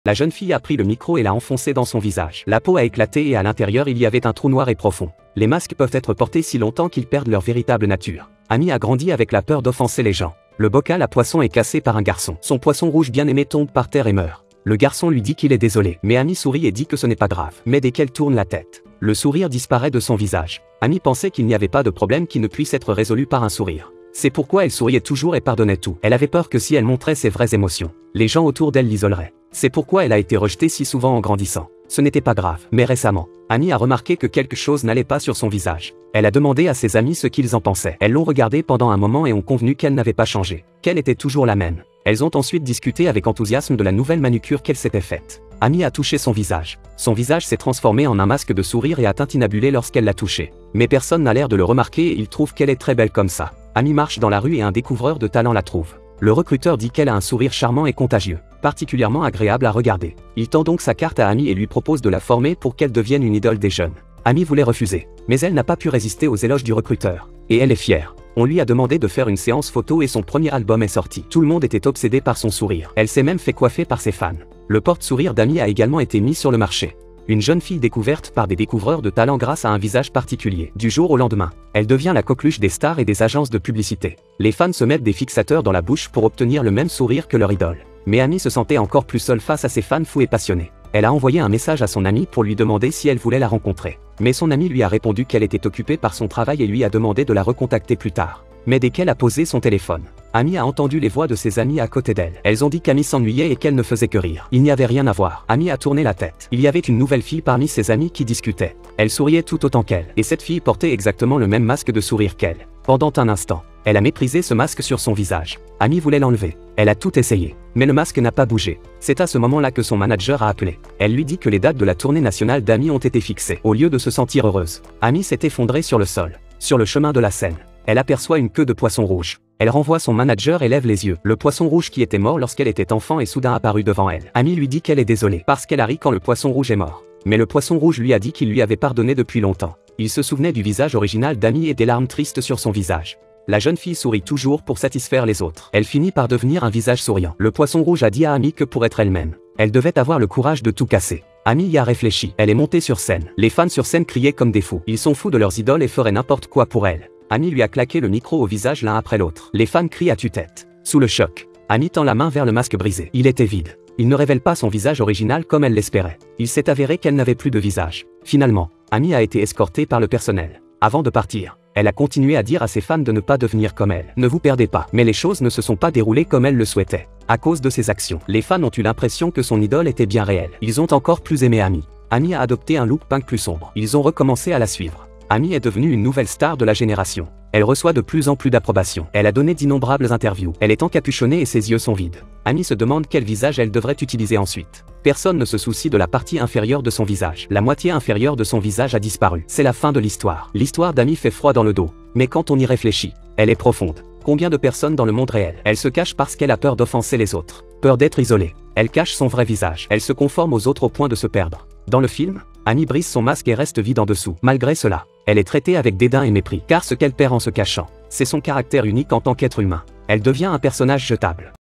La jeune fille a pris le micro et l'a enfoncé dans son visage. La peau a éclaté et à l'intérieur il y avait un trou noir et profond. Les masques peuvent être portés si longtemps qu'ils perdent leur véritable nature. Amy a grandi avec la peur d'offenser les gens. Le bocal à poisson est cassé par un garçon. Son poisson rouge bien-aimé tombe par terre et meurt. Le garçon lui dit qu'il est désolé, mais Amy sourit et dit que ce n'est pas grave. Mais dès qu'elle tourne la tête, le sourire disparaît de son visage. Amy pensait qu'il n'y avait pas de problème qui ne puisse être résolu par un sourire. C'est pourquoi elle souriait toujours et pardonnait tout. Elle avait peur que si elle montrait ses vraies émotions, les gens autour d'elle l'isoleraient. C'est pourquoi elle a été rejetée si souvent en grandissant. Ce n'était pas grave. Mais récemment, Amy a remarqué que quelque chose n'allait pas sur son visage. Elle a demandé à ses amis ce qu'ils en pensaient. Elles l'ont regardée pendant un moment et ont convenu qu'elle n'avait pas changé, qu'elle était toujours la même. Elles ont ensuite discuté avec enthousiasme de la nouvelle manucure qu'elle s'était faite. Amy a touché son visage. Son visage s'est transformé en un masque de sourire et a tintinabulé lorsqu'elle l'a touché. Mais personne n'a l'air de le remarquer et il trouve qu'elle est très belle comme ça. Amy marche dans la rue et un découvreur de talent la trouve. Le recruteur dit qu'elle a un sourire charmant et contagieux, particulièrement agréable à regarder. Il tend donc sa carte à Amy et lui propose de la former pour qu'elle devienne une idole des jeunes. Amy voulait refuser, mais elle n'a pas pu résister aux éloges du recruteur. Et elle est fière. On lui a demandé de faire une séance photo et son premier album est sorti. Tout le monde était obsédé par son sourire. Elle s'est même fait coiffer par ses fans. Le porte-sourire d'Amy a également été mis sur le marché. Une jeune fille découverte par des découvreurs de talent grâce à un visage particulier. Du jour au lendemain, elle devient la coqueluche des stars et des agences de publicité. Les fans se mettent des fixateurs dans la bouche pour obtenir le même sourire que leur idole. Mais Amy se sentait encore plus seule face à ses fans fous et passionnés. Elle a envoyé un message à son amie pour lui demander si elle voulait la rencontrer. Mais son amie lui a répondu qu'elle était occupée par son travail et lui a demandé de la recontacter plus tard. Mais dès qu'elle a posé son téléphone, Amy a entendu les voix de ses amies à côté d'elle. Elles ont dit qu'Amy s'ennuyait et qu'elle ne faisait que rire. Il n'y avait rien à voir. Amy a tourné la tête. Il y avait une nouvelle fille parmi ses amies qui discutait. Elle souriait tout autant qu'elle. Et cette fille portait exactement le même masque de sourire qu'elle. Pendant un instant, elle a méprisé ce masque sur son visage. Amy voulait l'enlever. Elle a tout essayé. Mais le masque n'a pas bougé. C'est à ce moment-là que son manager a appelé. Elle lui dit que les dates de la tournée nationale d'Amy ont été fixées. Au lieu de se sentir heureuse, Amy s'est effondrée sur le sol. Sur le chemin de la scène, elle aperçoit une queue de poisson rouge. Elle renvoie son manager et lève les yeux. Le poisson rouge qui était mort lorsqu'elle était enfant est soudain apparu devant elle. Amy lui dit qu'elle est désolée parce qu'elle a ri quand le poisson rouge est mort. Mais le poisson rouge lui a dit qu'il lui avait pardonné depuis longtemps. Il se souvenait du visage original d'Amy et des larmes tristes sur son visage. La jeune fille sourit toujours pour satisfaire les autres. Elle finit par devenir un visage souriant. Le poisson rouge a dit à Amy que pour être elle-même, elle devait avoir le courage de tout casser. Amy y a réfléchi. Elle est montée sur scène. Les fans sur scène criaient comme des fous. Ils sont fous de leurs idoles et feraient n'importe quoi pour elle. Amy lui a claqué le micro au visage l'un après l'autre. Les fans crient à tue-tête. Sous le choc, Amy tend la main vers le masque brisé. Il était vide. Il ne révèle pas son visage original comme elle l'espérait. Il s'est avéré qu'elle n'avait plus de visage. Finalement, Amy a été escortée par le personnel. Avant de partir, elle a continué à dire à ses fans de ne pas devenir comme elle. Ne vous perdez pas. Mais les choses ne se sont pas déroulées comme elle le souhaitait. À cause de ses actions, les fans ont eu l'impression que son idole était bien réelle. Ils ont encore plus aimé Amy. Amy a adopté un look pink plus sombre. Ils ont recommencé à la suivre. Amy est devenue une nouvelle star de la génération. Elle reçoit de plus en plus d'approbation. Elle a donné d'innombrables interviews. Elle est encapuchonnée et ses yeux sont vides. Amy se demande quel visage elle devrait utiliser ensuite. Personne ne se soucie de la partie inférieure de son visage. La moitié inférieure de son visage a disparu. C'est la fin de l'histoire. L'histoire d'Amy fait froid dans le dos. Mais quand on y réfléchit, elle est profonde. Combien de personnes dans le monde réel? Elle se cache parce qu'elle a peur d'offenser les autres. Peur d'être isolée. Elle cache son vrai visage. Elle se conforme aux autres au point de se perdre. Dans le film, Amy brise son masque et reste vide en dessous. Malgré cela, elle est traitée avec dédain et mépris. Car ce qu'elle perd en se cachant, c'est son caractère unique en tant qu'être humain. Elle devient un personnage jetable.